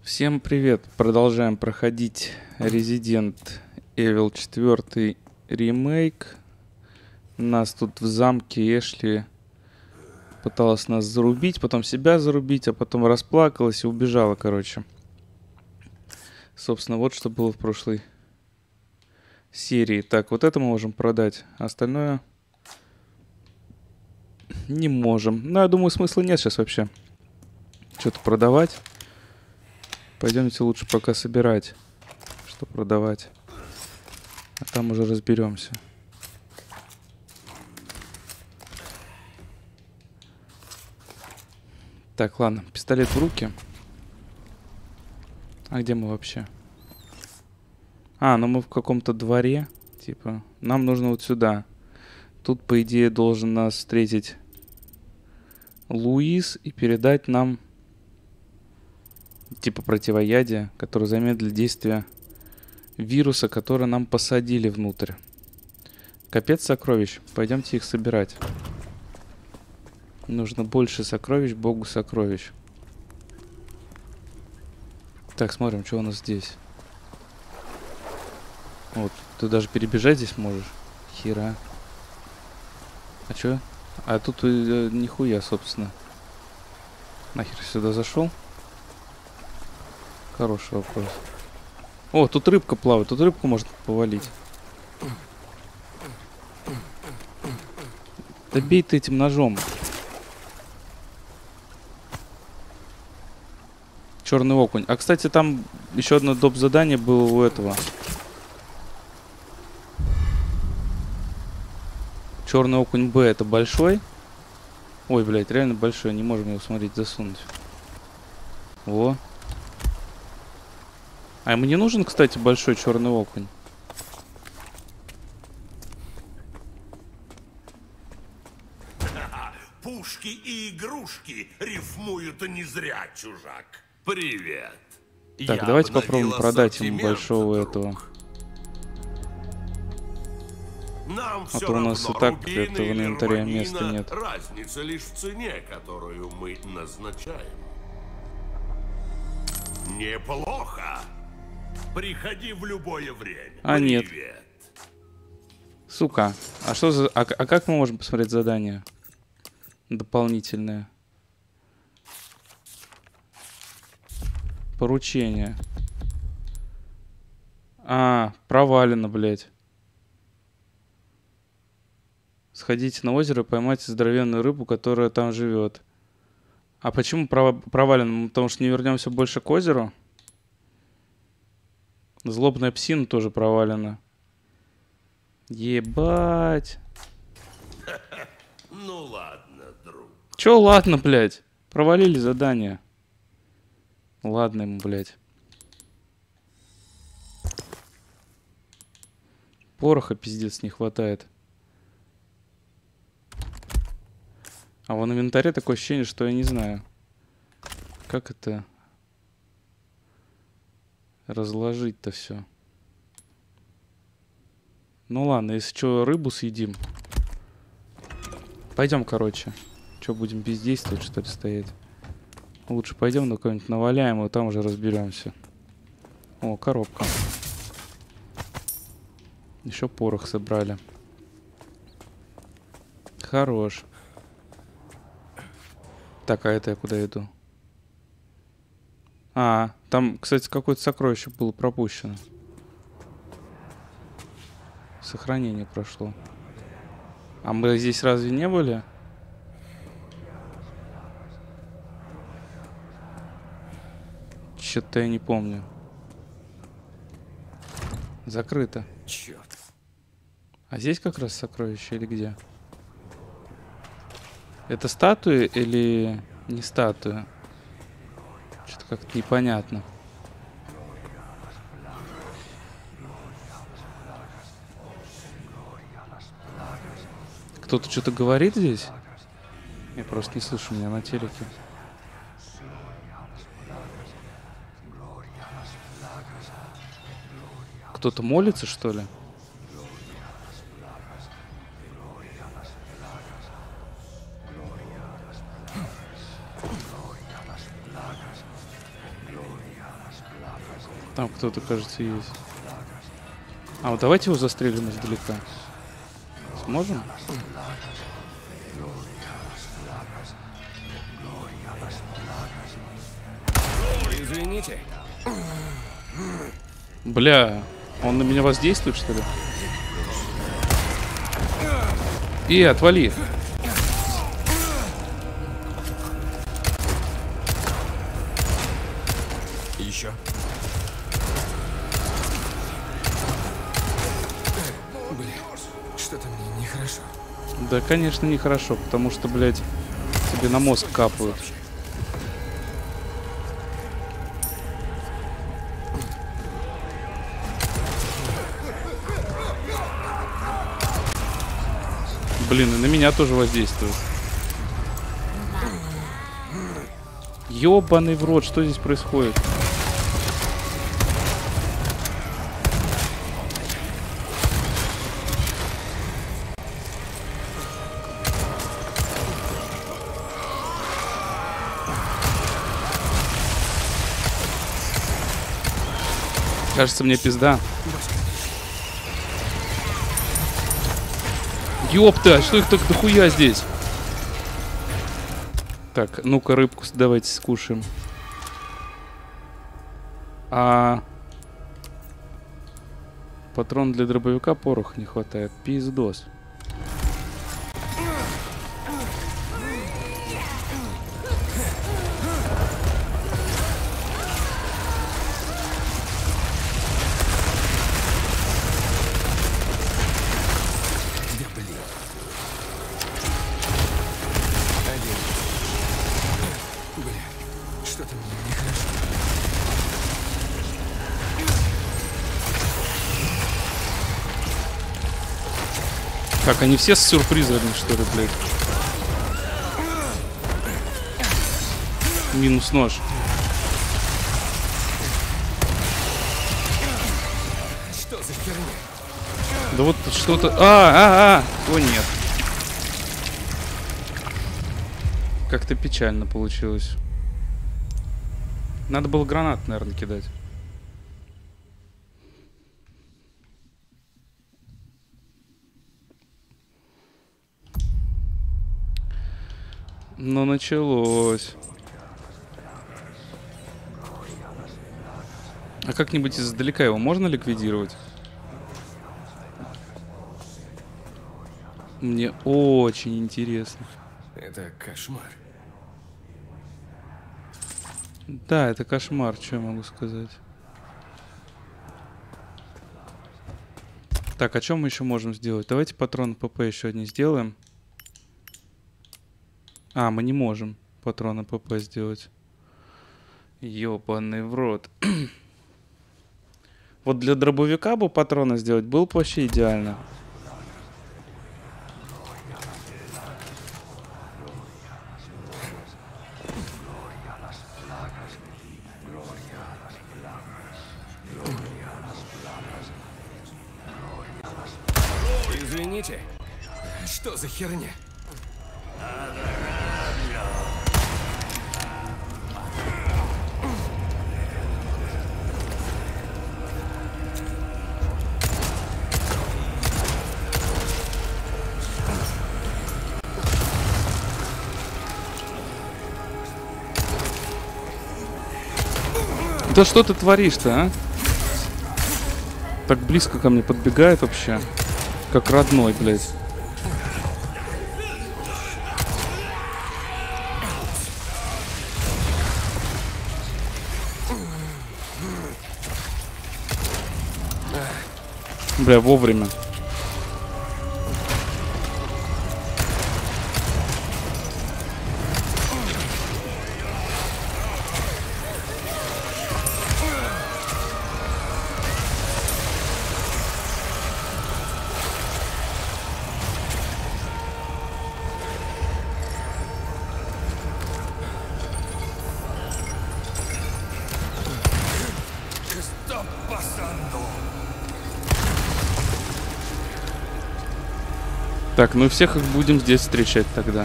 Всем привет! Продолжаем проходить Resident Evil 4 ремейк. Нас тут в замке Эшли пыталась нас зарубить, потом себя зарубить, а потом расплакалась и убежала, короче. Собственно, вот что было в прошлой серии. Так, вот это мы можем продать, а остальное не можем. Но я думаю, смысла нет сейчас вообще что-то продавать. Пойдемте лучше пока собирать, что продавать. А там уже разберемся. Так, ладно, пистолет в руки. А где мы вообще? А, ну мы в каком-то дворе. Типа, нам нужно вот сюда. Тут, по идее, должен нас встретить Луис и передать нам типа противоядие, которое замедлит действие вируса, который нам посадили внутрь. Капец сокровищ. Пойдемте их собирать. Нужно больше сокровищ, богу сокровищ. Так, смотрим, что у нас здесь. Вот, ты даже перебежать здесь можешь. Хера. А чё? А тут нихуя, собственно. Нахер сюда зашел? Хороший вопрос. О, тут рыбка плавает. Тут рыбку можно повалить. Да бей ты этим ножом. Черный окунь. А, кстати, там еще одно доп. Задание было у этого. Черный окунь Б это большой. Ой, блядь, реально большой. Не можем его, смотреть, засунуть. Во. А ему не нужен, кстати, большой черный окунь? Пушки и игрушки рифмуют не зря, чужак. Привет. Так, давайте попробуем продать ему большого этого. Нам А то у нас и так это в инвентаре места нет. Разница лишь в цене, которую мы назначаем. Неплохо. Приходи в любое время. А, Привет. нет. Сука. А что за... А как мы можем посмотреть задание? Дополнительное. Поручение. А, провалено, блядь. Сходите на озеро и поймайте здоровенную рыбу, которая там живет. А почему провалено? Потому что не вернемся больше к озеру? Злобная псина тоже провалена. Ебать. Ну ладно, друг. Чё ладно, блядь? Провалили задание. Ладно ему, блядь. Пороха пиздец не хватает. А в инвентаре такое ощущение, что я не знаю. Как это разложить-то все? Ну ладно, если что, рыбу съедим. Пойдем, короче. Что, будем бездействовать, что ли, стоять? Лучше пойдем на кого-нибудь наваляем, и там уже разберемся. О, коробка. Еще порох собрали. Хорош. Так, а это я куда иду? А, там, кстати, какое-то сокровище было пропущено. Сохранение прошло. А мы здесь разве не были? Что-то я не помню. Закрыто. Черт. А здесь как раз сокровище или где? Это статуи или не статуи? Что-то как-то непонятно. Кто-то что-то говорит здесь? Я просто не слышу меня на телеке. Кто-то молится, что ли? Там кто-то, кажется, есть. А вот давайте его застрелим издалека. Сможем? Извините. Бля, он на меня воздействует, что ли? Отвали. Еще. Блин, что-то мне нехорошо. Да, конечно, нехорошо, потому что, блядь, тебе на мозг капают. Блин, и на меня тоже воздействует. Ёбаный в рот, что здесь происходит? Кажется, мне пизда. Ёпта, что их так дохуя здесь? Так, ну-ка рыбку давайте скушаем. Патрон для дробовика, порох не хватает. Пиздос. Что-то мне нехорошо. Так, они все с сюрпризами, что ли, блядь? Минус нож. Что за херня? Да вот что-то... О, нет. Как-то печально получилось. Надо было гранат, наверное, кидать. Но началось. А как-нибудь издалека его можно ликвидировать? Мне очень интересно. Это кошмар. Да, это кошмар, что я могу сказать. Так, а что мы еще можем сделать? Давайте патроны ПП еще одни сделаем. Мы не можем патроны ПП сделать. Ёбаный в рот. Вот для дробовика бы патроны сделать было бы вообще идеально. Извините. Что за херня? Да что ты творишь-то, а? Так близко ко мне подбегает вообще. Как родной, блядь. Бля, вовремя. Так, ну всех их будем здесь встречать тогда.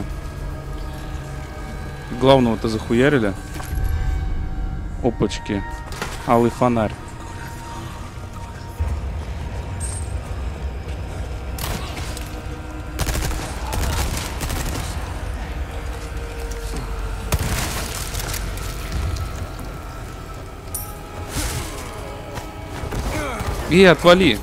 Главного-то захуярили. Опачки. Алый фонарь. Отвали!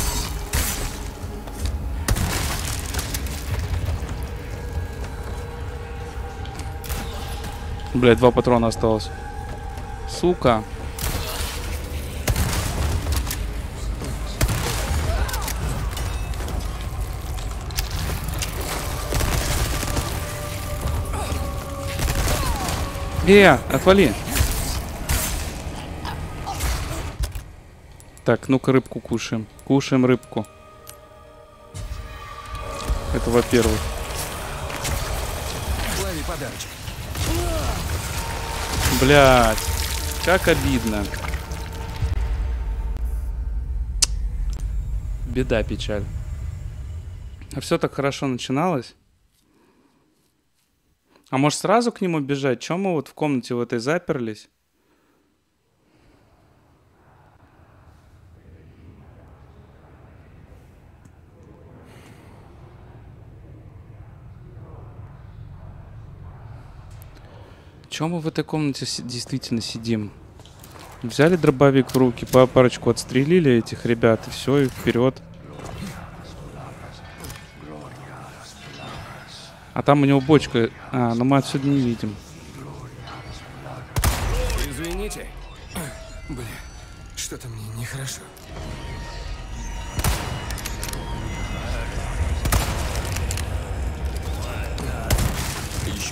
Блядь, 2 патрона осталось. Сука. Отвали. Так, ну-ка рыбку кушаем. Кушаем рыбку. Это во-первых. Лови подарочек. Блядь. Как обидно. Беда, печаль. А все так хорошо начиналось. А может сразу к нему бежать? Чем мы вот в комнате в этой заперлись? Чем мы в этой комнате действительно сидим? Взяли дробовик в руки, по парочку отстрелили этих ребят, и все, и вперед. А там у него бочка. А, но мы отсюда не видим. Извините. Бля, что-то мне нехорошо. Еще.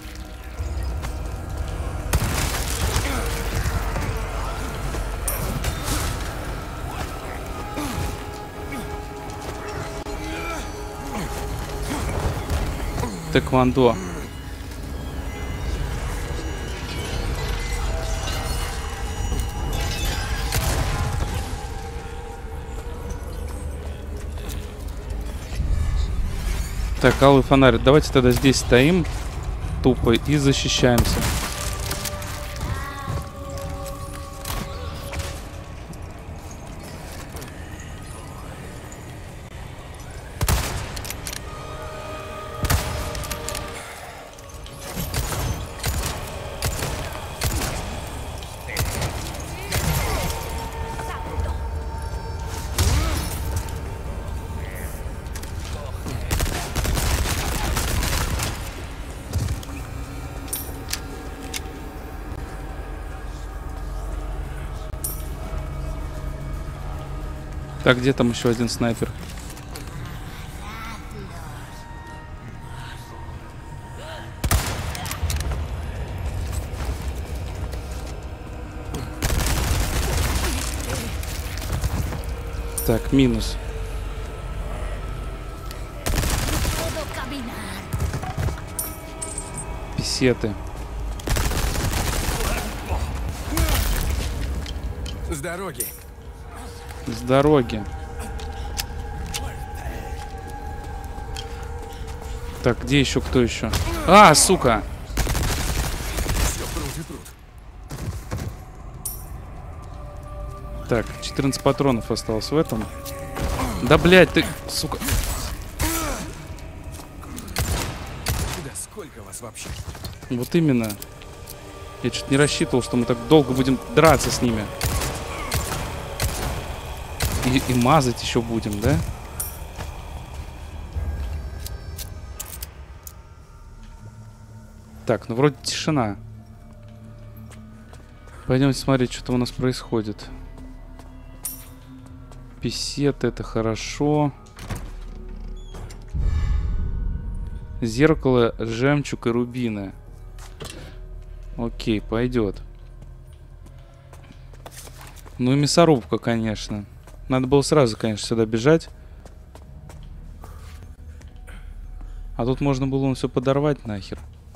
Тэквондо. Так, алый фонарь. Давайте тогда здесь стоим тупо и защищаемся. Так, где там еще один снайпер? Так, минус. Писеты. С дороги. С дороги. Так, где еще? Кто еще? А, сука! Все, прут и прут. Так, 14 патронов осталось в этом. Да, блядь, ты, сука. Да сколько вас вообще? Вот именно. Я что-то не рассчитывал, что мы так долго будем драться с ними. И мазать еще будем, да? Так, ну вроде тишина. Пойдемте смотреть, что там у нас происходит. Писет, это хорошо. Зеркало, жемчуг и рубины. Окей, пойдет. Ну и мясорубка, конечно. Надо было сразу, конечно, сюда бежать. А тут можно было все подорвать нахер.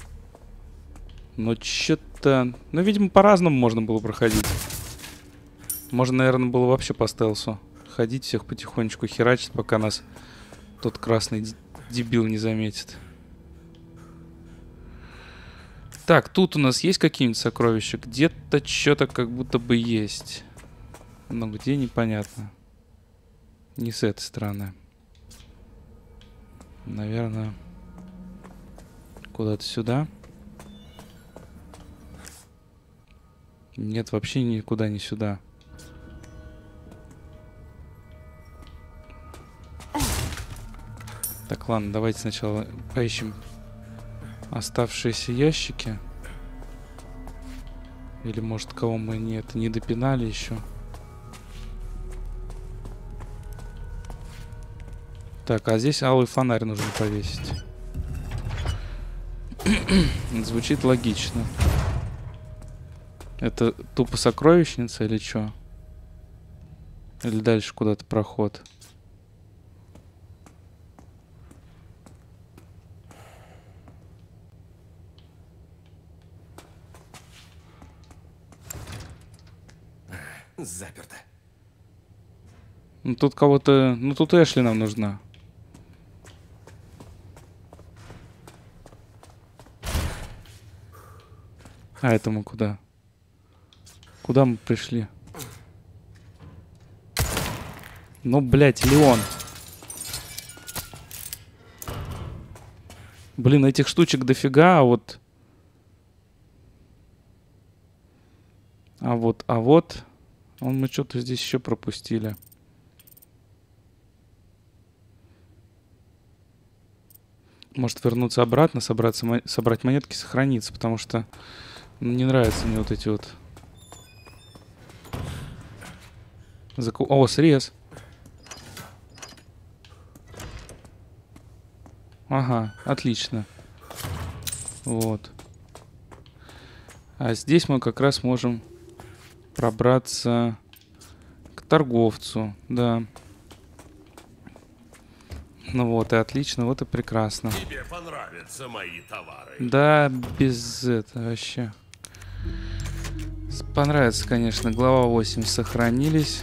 Но что-то... Ну, видимо, по-разному можно было проходить. Можно, наверное, было вообще по стелсу ходить, всех потихонечку херачить, пока нас тот красный дебил не заметит. Так, тут у нас есть какие-нибудь сокровища? Где-то что-то как будто бы есть. Но где, непонятно. Не с этой стороны. Наверное, куда-то сюда. Нет, вообще никуда не сюда. Так, ладно, давайте сначала поищем оставшиеся ящики. Или, может, кого мы не допинали еще. Так, а здесь алый фонарь нужно повесить. Звучит логично. Это тупо сокровищница или что? Или дальше куда-то проход? Заперто. Ну тут кого-то... Ну тут Эшли нам нужна. А это мы куда? Куда мы пришли? Ну, блядь, Леон. Блин, этих штучек дофига, а вот... А вот... Мы что-то здесь еще пропустили. Может вернуться обратно, собрать монетки, сохраниться, потому что не нравятся мне вот эти вот... О, срез. Ага, отлично. Вот. А здесь мы как раз можем пробраться к торговцу, да. Ну вот и отлично, вот и прекрасно. Тебе понравятся мои товары. Да, без этого вообще. Понравится, конечно. Глава 8 сохранились.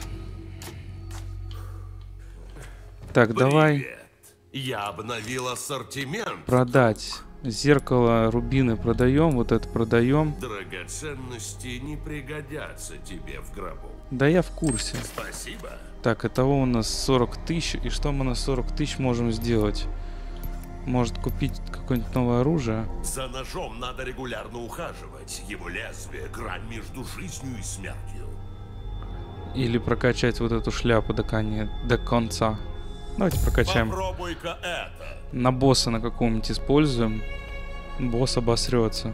Так, давай. Привет. Я обновил ассортимент. Продать. Зеркало, рубины продаем, вот это продаем. Драгоценности не пригодятся тебе в гробу. Да я в курсе. Спасибо. Так, итого у нас 40 тысяч. И что мы на 40 тысяч можем сделать? Может купить какое-нибудь новое оружие? За ножом надо регулярно ухаживать. Его лезвие — грань между жизнью и смертью. Или прокачать вот эту шляпу до конца. Давайте прокачаем. Попробуй-ка это. На босса на каком-нибудь используем. Босс обосрется.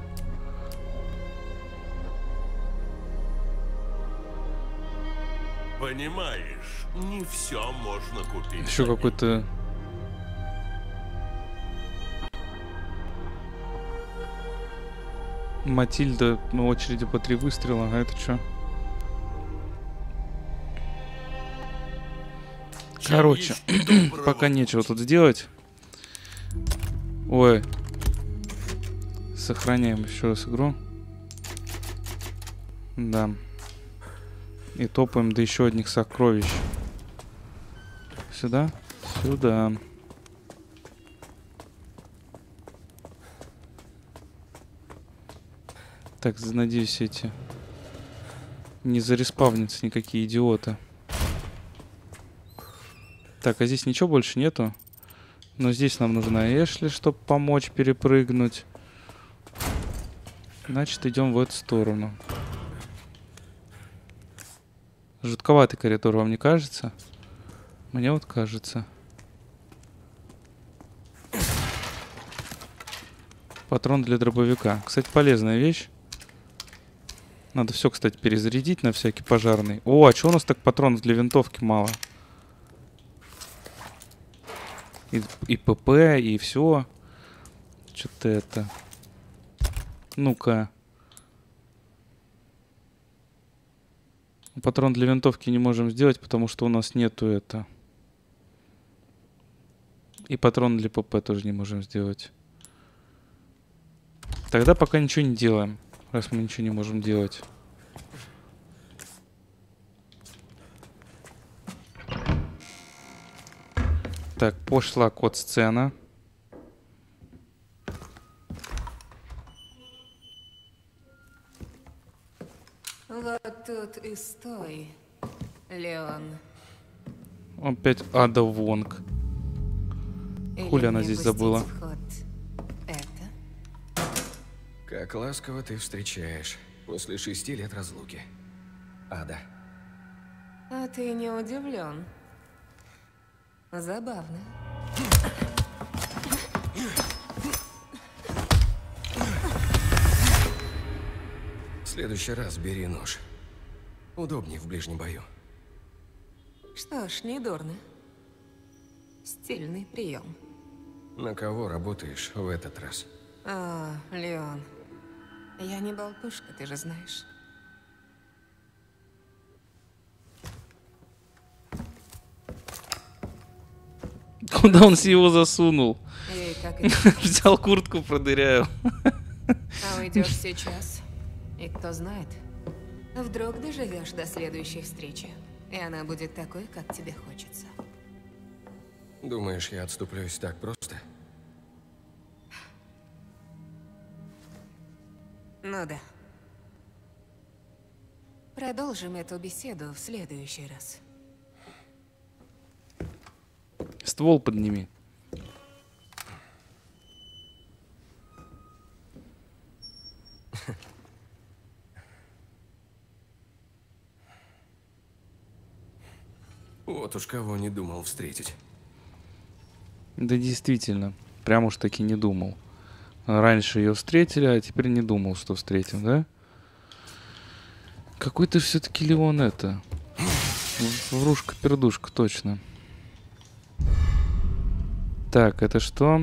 Понимаешь, не все можно купить. Еще какой-то... Матильда на очереди по 3 выстрела. А это что? Короче, пока нечего тут сделать. Ой. Сохраняем еще раз игру. Да. И топаем до еще одних сокровищ. Сюда? Сюда. Так, надеюсь, эти не зареспавнятся никакие идиоты. Так, а здесь ничего больше нету. Но здесь нам нужна Эшли, чтобы помочь перепрыгнуть. Значит, идем в эту сторону. Жутковатый коридор, вам не кажется? Мне вот кажется. Патрон для дробовика. Кстати, полезная вещь. Надо все, кстати, перезарядить на всякий пожарный. О, а что у нас так патронов для винтовки мало? И ПП, и все. Что-то это... Ну-ка. Патрон для винтовки не можем сделать, потому что у нас нету это. И патрон для ПП тоже не можем сделать. Тогда пока ничего не делаем, раз мы ничего не можем делать. Так, пошла код-сцена. Вот тут и стой, Леон. Опять Ада Вонг. Или Хули она мне здесь пустить забыла? в ход это? Как ласково ты встречаешь после 6 лет разлуки. Ада. А ты не удивлен? Забавно. В следующий раз бери нож. Удобнее в ближнем бою. Что ж, не дурно. Стильный прием. На кого работаешь в этот раз? О, Леон. Я не болтушка, ты же знаешь. Куда он его засунул? И как это? Взял куртку, продыряю. А уйдешь сейчас? И кто знает, вдруг доживешь до следующей встречи. И она будет такой, как тебе хочется. Думаешь, я отступлюсь так просто? Ну да. Продолжим эту беседу в следующий раз. Ствол подними. Вот уж кого не думал встретить. Да действительно, прям уж таки не думал. Раньше ее встретили, а теперь не думал, что встретим, да? Какой ты все-таки Леон это. Врушка-пердушка, точно. Так, это что?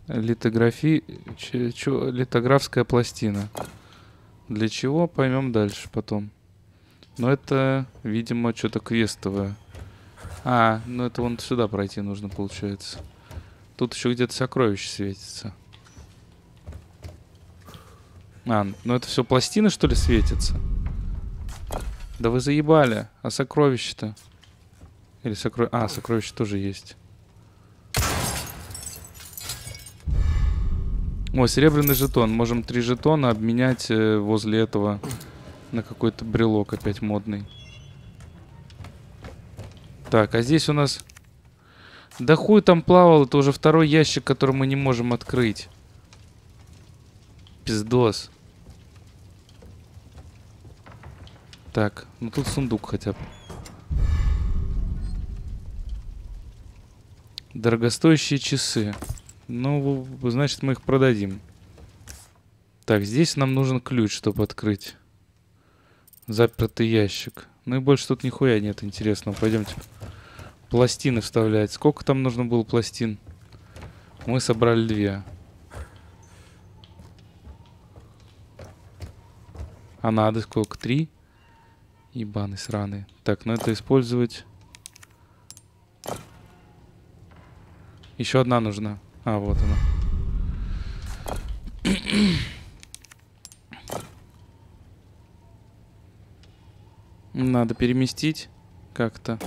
Литографская пластина. Для чего? Поймем дальше потом. Но это, видимо, что-то квестовое. А, ну это вон сюда пройти нужно, получается. Тут еще где-то сокровище светится. А, ну это все пластины, что ли, светятся? Да вы заебали. А сокровище-то? Или сокровище... А, сокровище тоже есть. О, серебряный жетон. Можем 3 жетона обменять возле этого на какой-то брелок опять модный. Так, а здесь у нас... Да хуй там плавал, это уже второй ящик, который мы не можем открыть. Пиздос. Так, ну тут сундук хотя бы. Дорогостоящие часы. Ну, значит, мы их продадим. Так, здесь нам нужен ключ, чтобы открыть запертый ящик. Ну и больше тут нихуя нет интересного. Пойдемте пластины вставлять. Сколько там нужно было пластин? Мы собрали 2. А надо сколько? 3? Ебаный сраный. Так, ну это использовать. Еще одна нужна. А, вот она. Надо переместить как-то.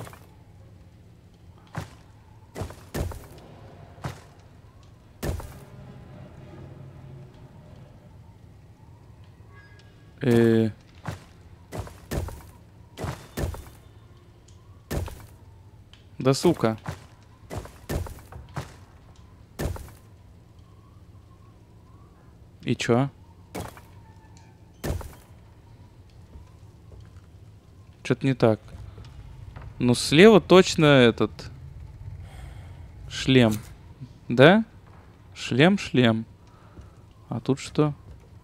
Да сука. И чё? Что-то не так. Ну, слева точно этот шлем. Да? Шлем. А тут что?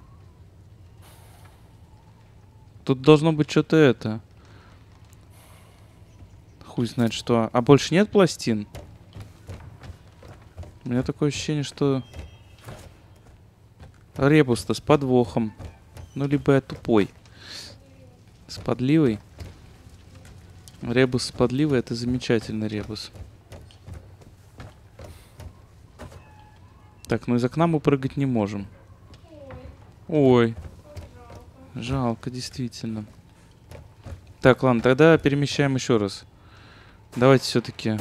Тут должно быть что-то это. Хуй знает что. А больше нет пластин? У меня такое ощущение, что... Ребус-то с подвохом. Ну, либо я тупой. С подливой. Ребус с подливой — это замечательный ребус. Так, ну из окна мы прыгать не можем. Ой. Жалко, действительно. Так, ладно, тогда перемещаем еще раз. Давайте все-таки.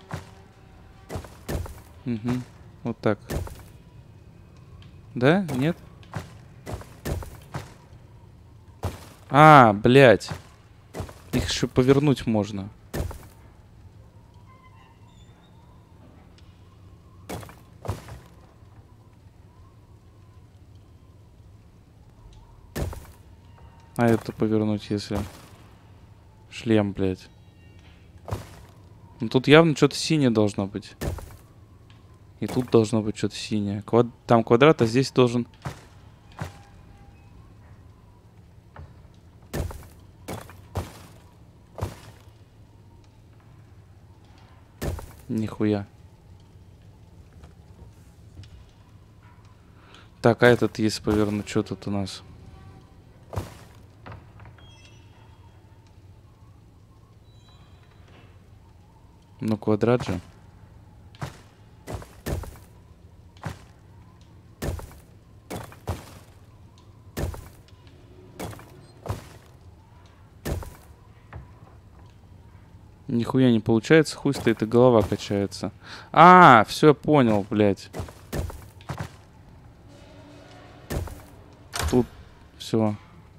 Угу. Вот так. Да? Нет? А, блядь. Их еще повернуть можно. А это повернуть, если... Шлем, блядь. Ну тут явно что-то синее должно быть. И тут должно быть что-то синее. Там квадрат, а здесь должен... Нихуя. Так, а этот, если повернуть, что тут у нас? Ну, квадрат же. Нихуя не получается, хуй стоит и голова качается. А, все понял, блядь. Тут все.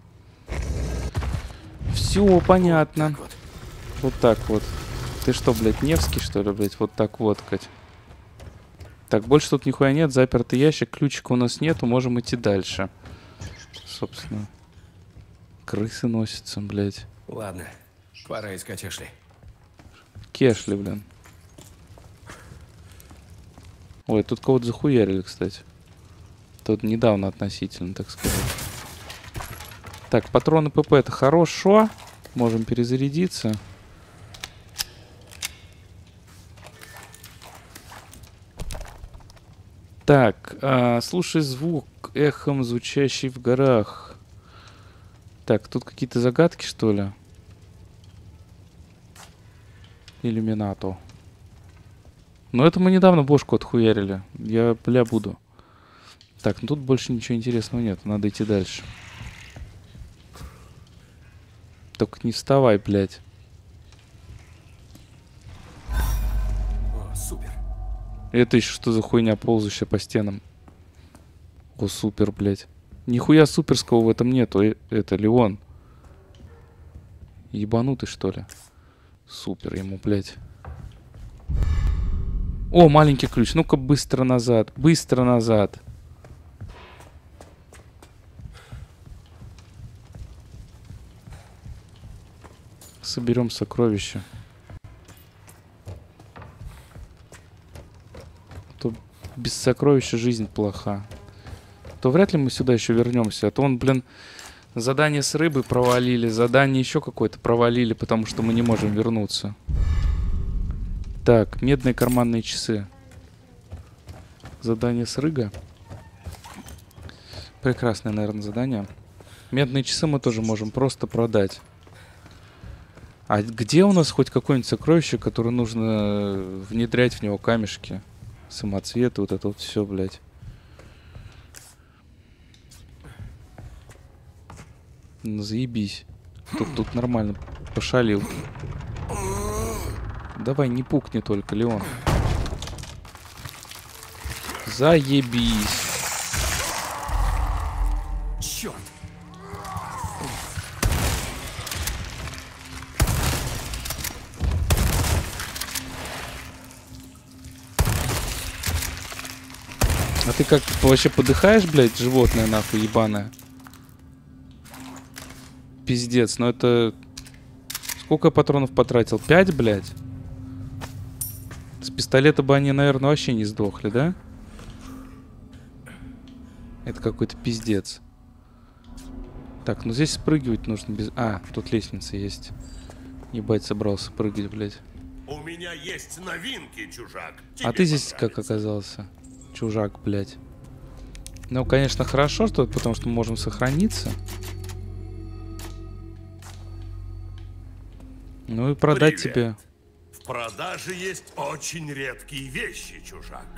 Все понятно. Вот так вот. Ты что, блядь, Невский, что ли, блядь? Вот так вот, Кать. Так, больше тут нихуя нет. Запертый ящик. Ключика у нас нету. Можем идти дальше. Собственно. Крысы носятся, блядь. Ладно, пора искать Эшли. Кешли, блин. Ой, тут кого-то захуярили, кстати. Тут недавно относительно, так сказать. Так, патроны ПП это хорошо. Можем перезарядиться. Так, слушай звук, эхом звучащий в горах. Так, тут какие-то загадки, что ли? Иллюминату. Но это мы недавно бошку отхуярили. Я, бля, буду. Так, ну тут больше ничего интересного нет. Надо идти дальше. Только не вставай, блядь. О, супер. Это еще что за хуйня, ползающая по стенам? О, супер, блядь. Нихуя суперского в этом нету. Это Леон. Ебанутый, что ли? Супер ему, блядь. О, маленький ключ. Ну-ка, быстро назад. Быстро назад. Соберем сокровища. То без сокровища жизнь плоха. То вряд ли мы сюда еще вернемся. А то он, блин, задание с рыбой провалили. Задание еще какое-то провалили, потому что мы не можем вернуться. Так, медные карманные часы. Задание с рыга. Прекрасное, наверное, задание. Медные часы мы тоже можем просто продать. А где у нас хоть какое-нибудь сокровище, которое нужно внедрять в него камешки? Самоцветы, вот это вот все, блядь. Ну, заебись. Тут нормально пошалил. Давай, не пукни только, Леон. Заебись. Черт. А ты как вообще подыхаешь, блядь, животное нахуй ебаное? Пиздец, ну это... Сколько я патронов потратил? 5, блядь? С пистолета бы они, наверное, вообще не сдохли, да? Это какой-то пиздец. Так, ну здесь спрыгивать нужно без... А, тут лестница есть. Ебать, собрался прыгать, блядь. У меня есть новинки, чужак. А ты здесь как оказался? Чужак, блядь. Ну, конечно, хорошо, что потому что мы можем сохраниться. Ну и продать тебе. В продаже есть очень редкие вещи, чужак.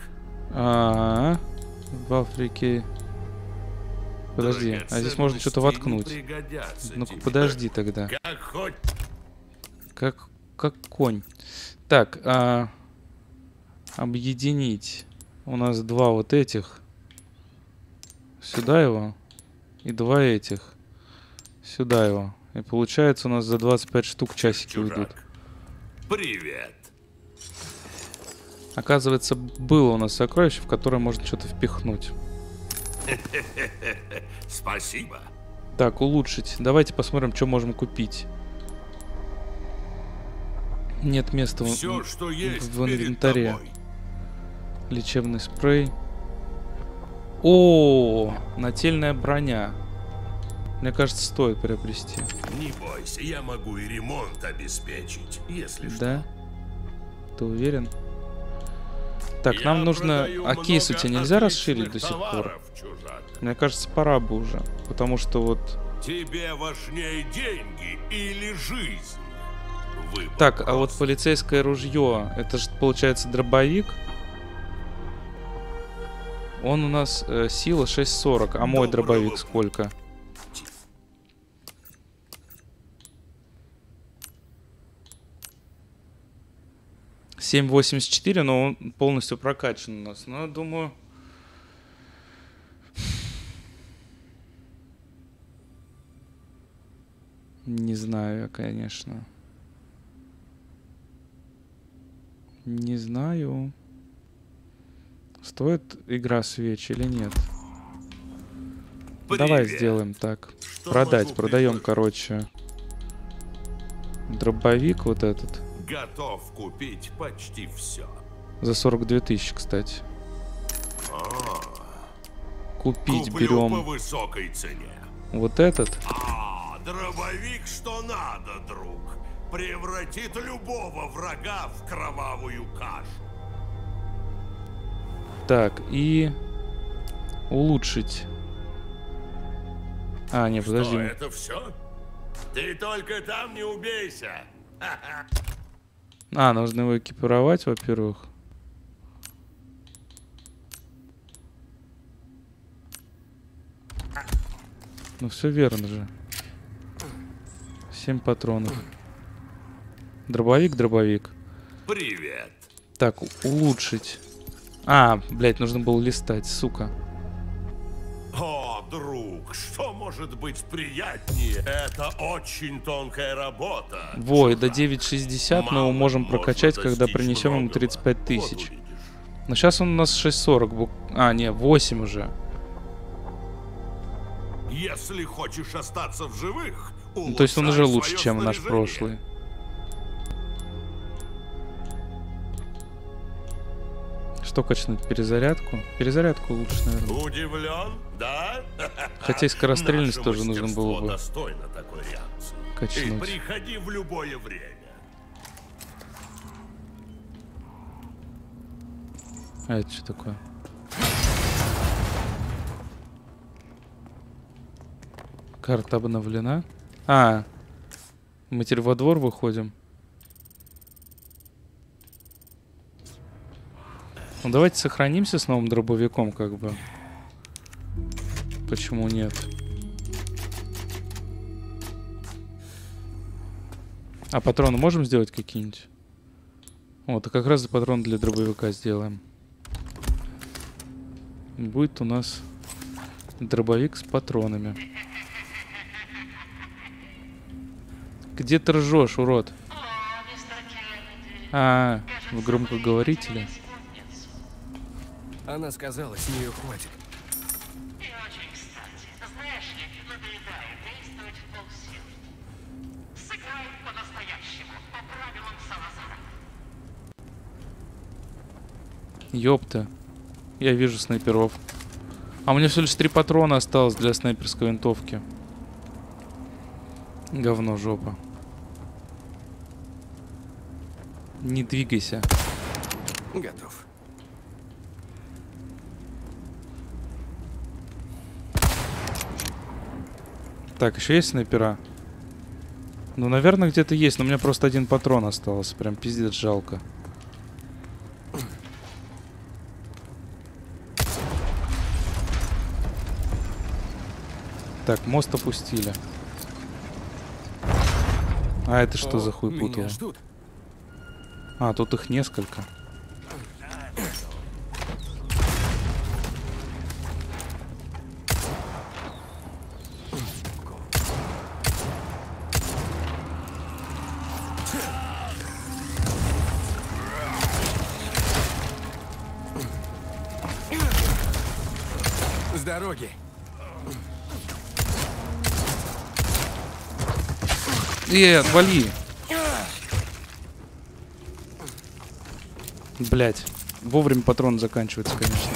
В Африке. Подожди, а здесь можно что-то воткнуть. Ну-ка, подожди тогда. Как хоть. Как конь. Так, объединить. У нас 2 вот этих. Сюда его. И 2 этих. Сюда его. И получается у нас за 25 штук часики уйдут. Привет. Оказывается, было у нас сокровище, в которое можно что-то впихнуть. Спасибо. Так, улучшить. Давайте посмотрим, что можем купить. Нет места Все, что есть в инвентаре. Лечебный спрей. О, нательная броня. Мне кажется, стоит приобрести. Не бойся, я могу и ремонт обеспечить, если что. Да? Ты уверен? Так, Я нам нужно... продаю А кейс у тебя много нельзя расширить отличных до сих пор? товаров, чужак. Мне кажется, пора бы уже. Потому что вот... Тебе важнее деньги или жизнь? Выбор Так, а вот прост. полицейское ружье, это же получается дробовик. Он у нас сила 6,40, а мой Доброго дробовик пути. сколько? $7.84, но он полностью прокачан у нас. Но я думаю... Не знаю я, конечно. Не знаю. Стоит игра свеч или нет? Давай Привет. сделаем так. Что Продать. могу Продаем, предложить? короче. Дробовик вот этот. Готов купить почти все. За 42 тысячи, кстати. Купить Куплю берем по высокой цене. вот этот. Дробовик что надо, друг. Превратит любого врага в кровавую кашу. Так, и улучшить. А, не, подожди. Что, это все? Ты только там не убейся. А, нужно его экипировать, во-первых. Ну все верно же. 7 патронов. Дробовик. Привет. Так, улучшить. А, блядь, нужно было листать, сука. О, друг, что может быть приятнее? Это очень тонкая работа. Во, и до чувак. 9.60 мы его Малым можем можно прокачать, когда достичь принесем ему многого. 35 тысяч. Вот увидишь. Но сейчас он у нас 6.40. А, не, 8 уже. Если хочешь остаться в живых, Ну, то есть он уже улучшай лучше, свое чем наш снаряжение. прошлый. Что качнуть? Перезарядку? Перезарядку лучше, наверное. Удивлен, да? Хотя и скорострельность Наше тоже нужно было мастерство бы достойно такой реакции. И качнуть. приходи в любое время. А это что такое? Карта обновлена. А, мы теперь во двор выходим. Ну давайте сохранимся с новым дробовиком, как бы. Почему нет? А патроны можем сделать какие-нибудь? Вот, а как раз за патрон для дробовика сделаем. Будет у нас дробовик с патронами. Где ты ржешь, урод? А, в громкоговорителе. Она сказала, с нее хватит. И очень кстати. Знаешь ли, надоедает действовать в полсилы. Сыграй по-настоящему, по правилам Салазара. Ёпта. Я вижу снайперов. А у меня всего лишь 3 патрона осталось для снайперской винтовки. Говно жопа. Не двигайся. Готов. Так, еще есть снайпера? Ну, наверное, где-то есть, но у меня просто 1 патрон остался. Прям пиздец жалко. Так, мост опустили. А это что за хуй путало? Меня ждут. А, тут их несколько. С дороги. Отвали! Блять, вовремя патрон заканчивается, конечно.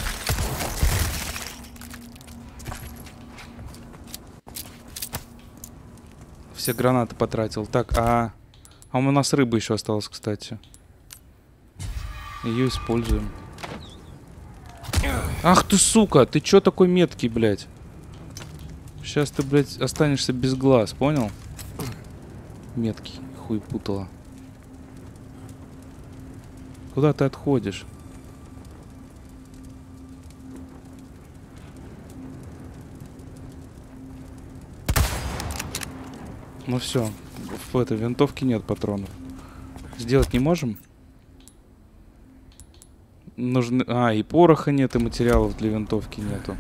Все гранаты потратил. Так, а у нас рыба еще осталась, кстати. Ее используем. Ах ты, сука! Ты чё такой меткий, блядь? Сейчас ты, блядь, останешься без глаз, понял? Меткий. Хуй путала. Куда ты отходишь? Ну все, в этой винтовке нет патронов. Сделать не можем? Нужны... А, и пороха нет, и материалов для винтовки нету.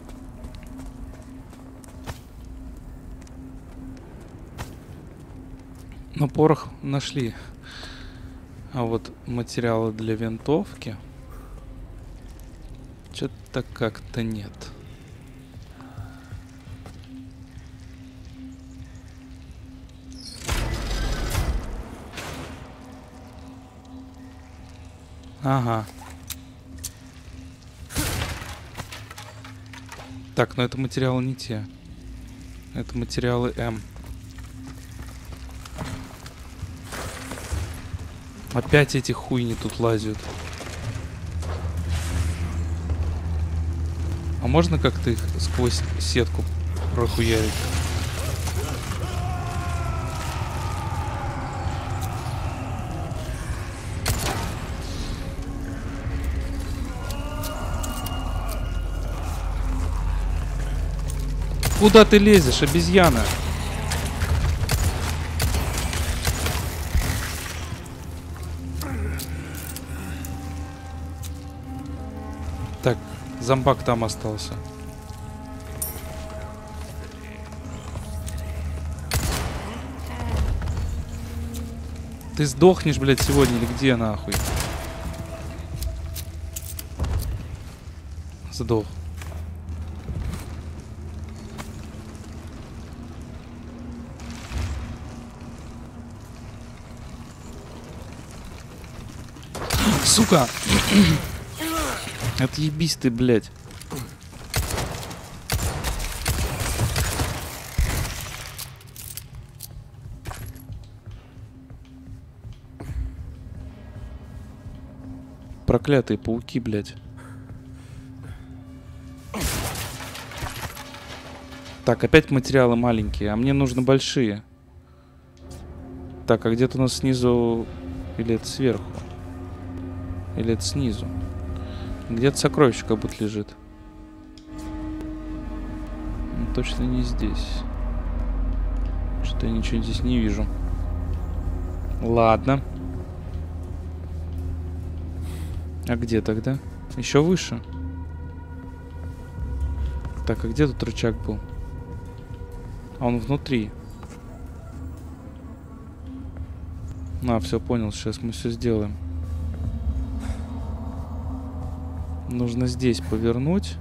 Но порох нашли. А вот материалы для винтовки что-то как-то нет. Ага. Так, но это материалы не те. Это материалы М. Опять эти хуйни тут лазят. А можно как-то их сквозь сетку прохуярить? Куда ты лезешь, обезьяна? Так, зомбак там остался. Ты сдохнешь, блядь, сегодня или где, нахуй? Сдох. Сука! Отъебись ты, блядь. Проклятые пауки, блядь. Так, опять материалы маленькие, а мне нужны большие. Так, а где-то у нас снизу... Или это сверху? Или это снизу? Где-то сокровище как будто лежит. Ну, точно не здесь. Что-то я ничего здесь не вижу. Ладно. А где тогда? Еще выше. Так, а где тут рычаг был? А он внутри. А, все, понял. Сейчас мы все сделаем. Нужно здесь повернуть.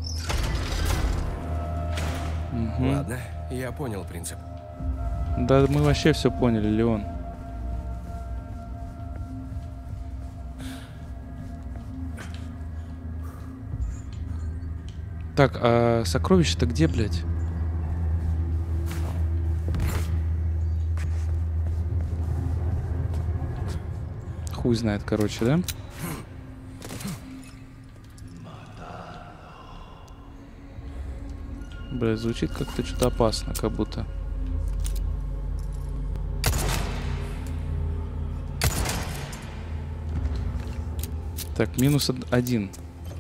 Угу. Ладно, я понял принцип. Да, мы вообще все поняли, Леон. Так, а сокровище-то где, блядь? Хуй знает, короче, да? Бля, звучит как-то что-то опасно, как будто. Так, минус 1.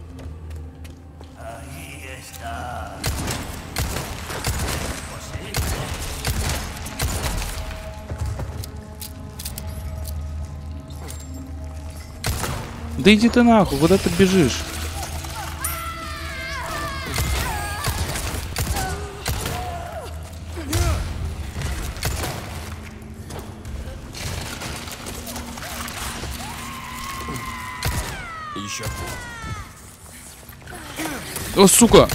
Да иди ты нахуй, куда ты бежишь? Еще. О, сука!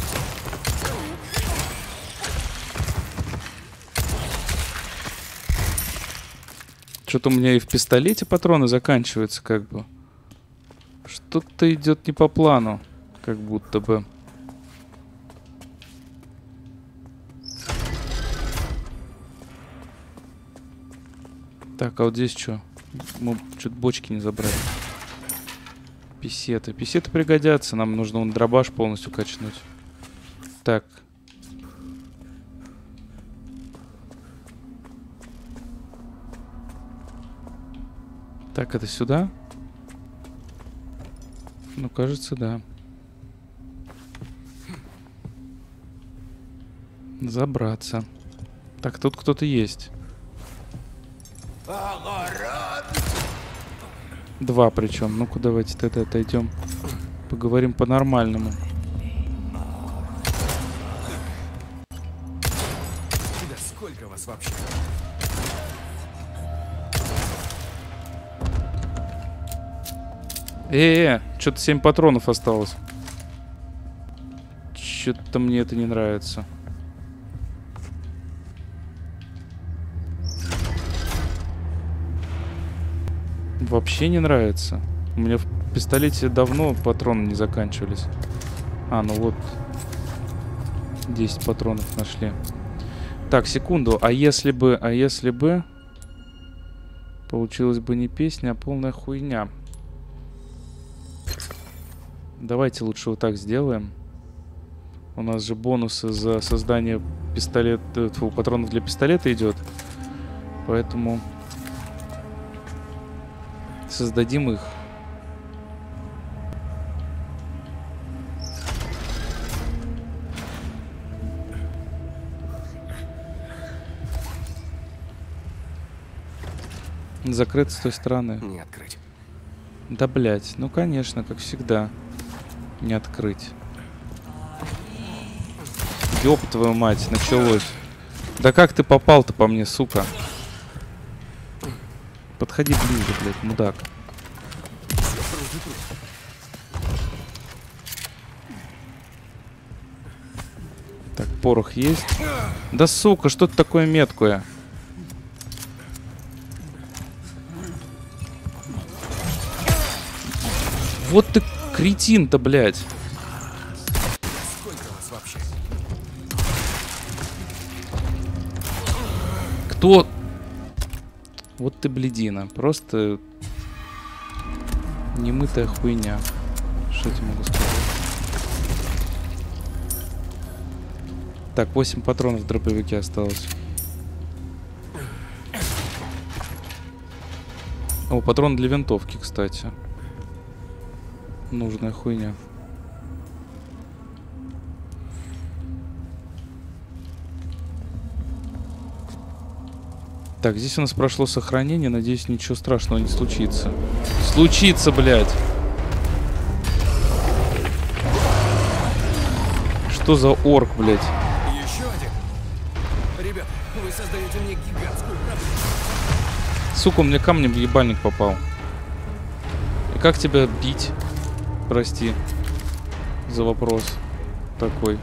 Что-то у меня и в пистолете патроны заканчиваются, как бы. Что-то идет не по плану, как будто бы. Так, а вот здесь что? Мы что-то бочки не забрали. Писеты. Писеты пригодятся. Нам нужно вон дробаш полностью качнуть. Так. Так, это сюда? Ну, кажется, да. Забраться. Так, тут кто-то есть. Два причем. Ну-ка, давайте тогда отойдем. Поговорим по-нормальному. Да сколько вас вообще? Что-то 7 патронов осталось. Что-то мне это не нравится. Вообще не нравится. У меня в пистолете давно патроны не заканчивались. А, ну вот. 10 патронов нашли. Так, секунду. А если бы... Получилась бы не песня, а полная хуйня. Давайте лучше вот так сделаем. У нас же бонусы за создание патронов для пистолета идет. Поэтому создадим их. Закрыто с той стороны. Не открыть. Да, блять, ну конечно, как всегда. Не открыть. Ёб твою мать, началось. Да как ты попал-то по мне, сука? Подходи ближе, блядь, мудак. Так, порох есть. Да сука, что ты такое меткое? Вот ты кретин-то, блядь. Сколько вас вообще? Кто? Вот ты блядина. Просто немытая хуйня. Что я тебе могу сказать? Так, 8 патронов в дробовике осталось. О, патрон для винтовки, кстати. Нужная хуйня. Так, здесь у нас прошло сохранение. Надеюсь, ничего страшного не случится. Случится, блядь! Что за орк, блядь? Еще один. Ребят, вы создаете мне гигантскую проблему. Сука, мне камнем в ебальник попал. И как тебя бить? Прости за вопрос такой.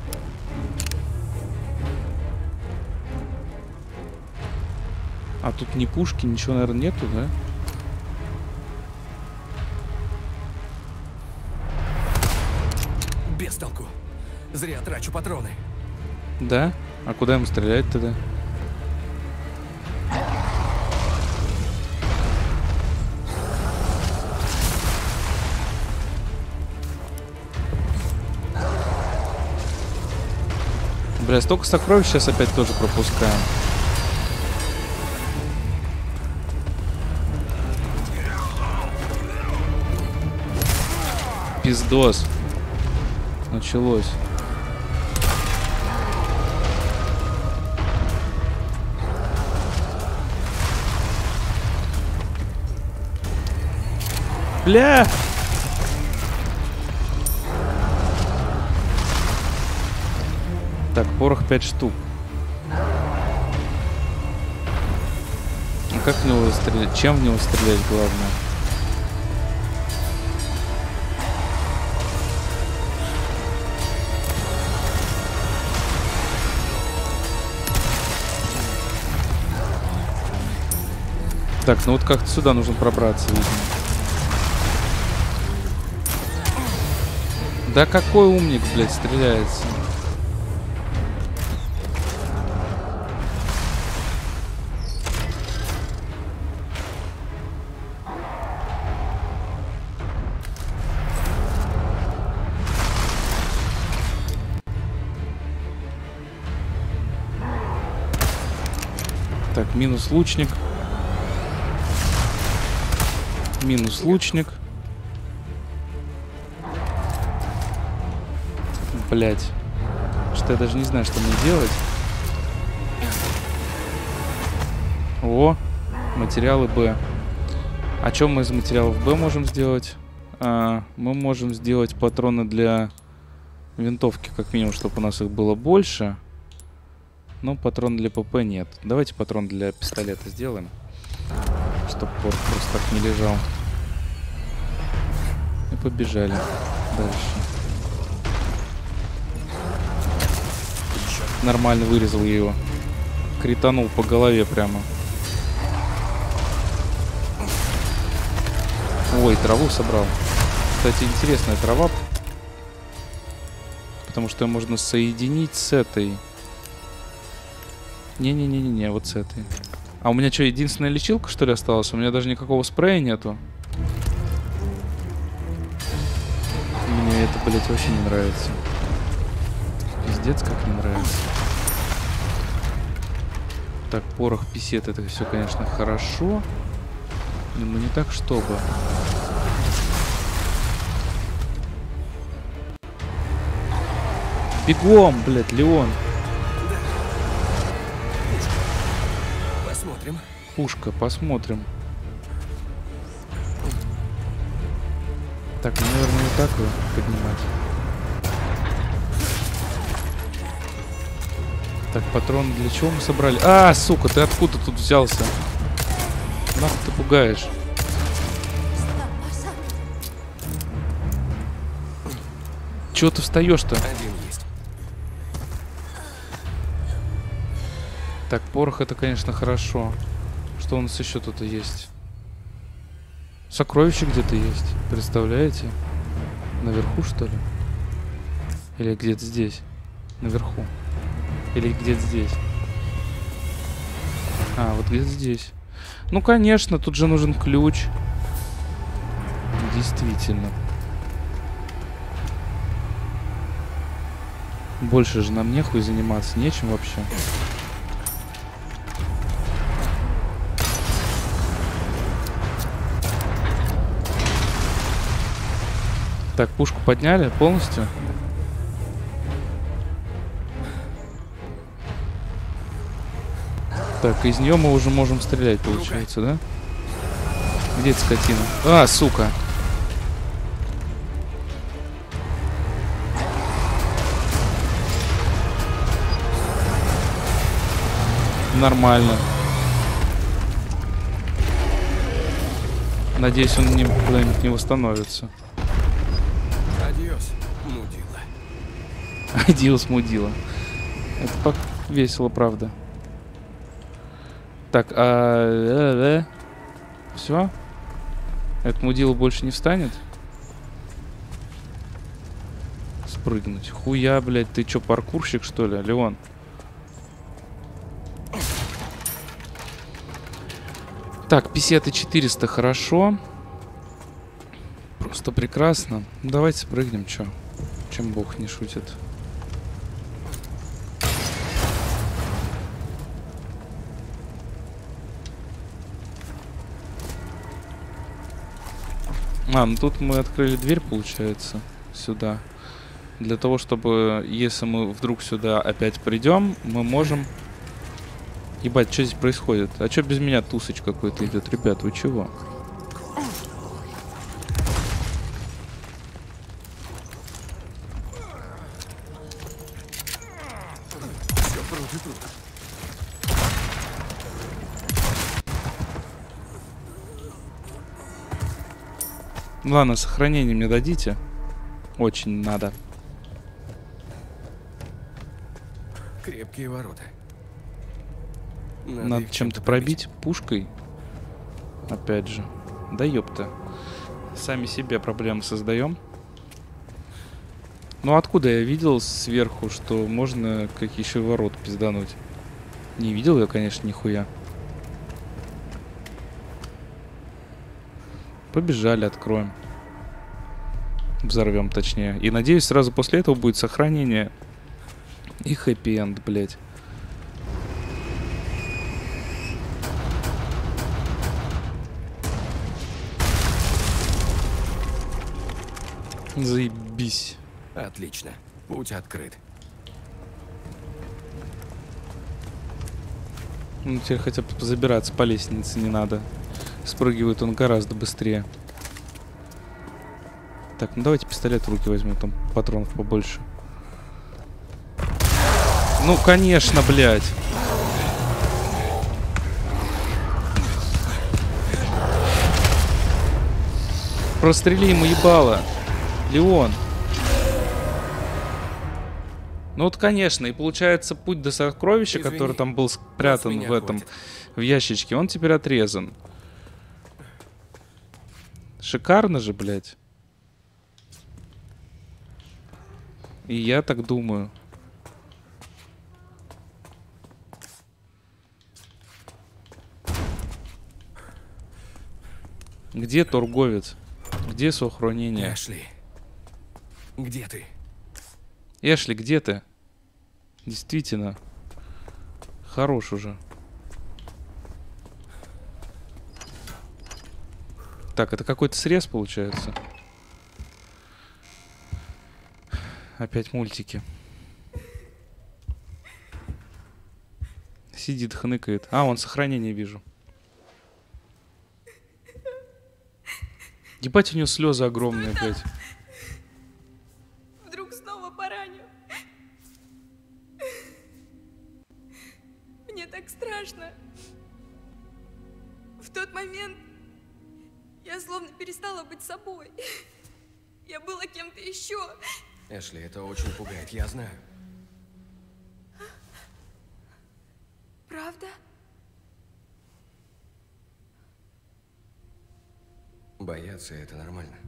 А тут ни пушки, ничего, наверное, нету, да? Без толку. Зря трачу патроны. Да? А куда ему стрелять тогда? Бля, столько сокровищ сейчас опять тоже пропускаем. Пиздос. Началось. Бля! Так, порох 5 штук. А как в него стрелять? Чем в него стрелять, главное? Так, ну вот как-то сюда нужно пробраться, видимо. Да какой умник, блядь, стреляется? Так, минус лучник. Минус лучник. Блять. Что я даже не знаю, что мне делать. О, материалы Б. А что мы из материалов Б можем сделать? Мы можем сделать патроны для винтовки, как минимум, чтобы у нас их было больше. Но патрон для ПП нет. Давайте патрон для пистолета сделаем. Чтоб порт просто так не лежал. И побежали дальше. Нормально вырезал я его. Кританул по голове прямо. Ой, траву собрал. Кстати, интересная трава. Потому что ее можно соединить с этой. Не-не-не-не, вот с этой. А у меня что, единственная лечилка, что ли, осталась? У меня даже никакого спрея нету. Мне это, блядь, вообще не нравится. Пиздец, как не нравится. Так, порох, писет, это все, конечно, хорошо. Но не так, чтобы. Бегом, блядь, Леон. Посмотрим. Пушка, посмотрим. Так, ну, наверное, вот так его поднимать. Так, патроны для чего мы собрали? А, сука, ты откуда тут взялся? Нахуй ты пугаешь? Чего ты встаешь-то? Один есть. Так, порох это, конечно, хорошо. Что у нас еще тут есть? Сокровище где-то есть. Представляете? Наверху, что ли? Или где-то здесь? Наверху. Или где-то здесь? А, вот где-то здесь. Ну, конечно, тут же нужен ключ. Действительно. Больше же нам нехуй заниматься. Нечем вообще. Так, пушку подняли полностью. Так, из нее мы уже можем стрелять, получается, да? Где эта скотина? А, сука! Нормально. Надеюсь, он куда-нибудь не восстановится. Адиос, мудила. Адиос, мудила. Это весело, правда. Так, все? Этот мудила больше не встанет? Спрыгнуть. Хуя, блядь, ты чё, паркурщик, что ли, Леон? Так, 50 и 400, хорошо. Просто прекрасно. Ну, давайте спрыгнем, чё. Чем бог не шутит. А, ну тут мы открыли дверь, получается, сюда. Для того, чтобы, если мы вдруг сюда опять придем, мы можем... Ебать, что здесь происходит? А что без меня тусыч какой-то идет? Ребят, вы чего? Ладно, сохранение мне дадите. Очень надо. Крепкие ворота. Надо их чем-то пробить пушкой. Опять же. Да ёпта. Сами себе проблемы создаем. Ну откуда я видел сверху, что можно как еще ворот пиздануть? Не видел я, конечно, нихуя. Побежали, откроем. Взорвем, точнее. И надеюсь, сразу после этого будет сохранение и хэппи-энд, блядь. Заебись. Отлично. Путь открыт. Ну, теперь хотя бы забираться по лестнице не надо. Спрыгивает он гораздо быстрее. Так, ну давайте пистолет в руки возьмем, там патронов побольше. Ну, конечно, блядь. Прострели ему ебало. Леон. Ну вот, конечно, и получается путь до сокровища, Извини, который там был спрятан меня в этом, хватит. в ящичке, он теперь отрезан. Шикарно же, блядь. И я так думаю. Где торговец? Где сохранение? Эшли, где ты? Эшли, где ты? Действительно. Хорош уже. Так, это какой-то срез получается. Опять мультики. Сидит, хныкает. А, он сохранение вижу. Ебать, у него слезы огромные, блядь. Вдруг снова пораню. Мне так страшно. В тот момент я словно перестала быть собой. Я была кем-то еще. Эшли, это очень пугает, я знаю. Правда? Бояться — это нормально.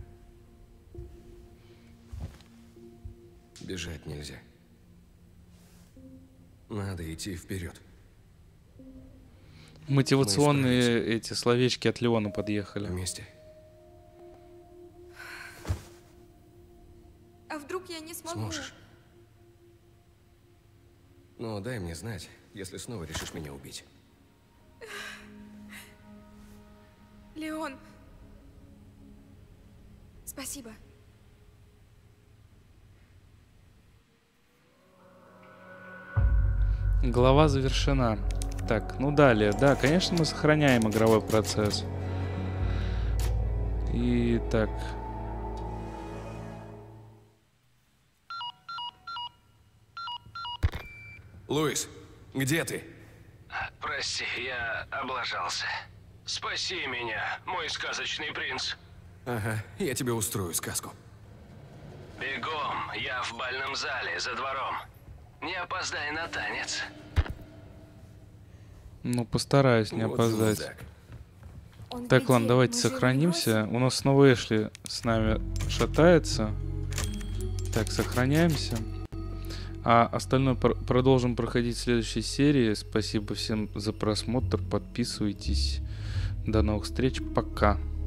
Бежать нельзя. Надо идти вперед. Мотивационные эти словечки от Леона подъехали. Вместе. А вдруг я не смогу? Сможешь. Но дай мне знать, если снова решишь меня убить. Леон. Спасибо. Глава завершена. Так, ну далее. Да, конечно, мы сохраняем игровой процесс. И так. Луис, где ты? Прости, я облажался. Спаси меня, мой сказочный принц. Ага, я тебе устрою сказку. Бегом, я в бальном зале за двором. Не опоздай на танец. Ну, постараюсь не Вот опоздать. зудак. Он Так, где? ладно, давайте Мы же сохранимся. не У нас снова Эшли с нами шатается. Так, сохраняемся. А остальное продолжим проходить в следующей серии. Спасибо всем за просмотр. Подписывайтесь. До новых встреч. Пока.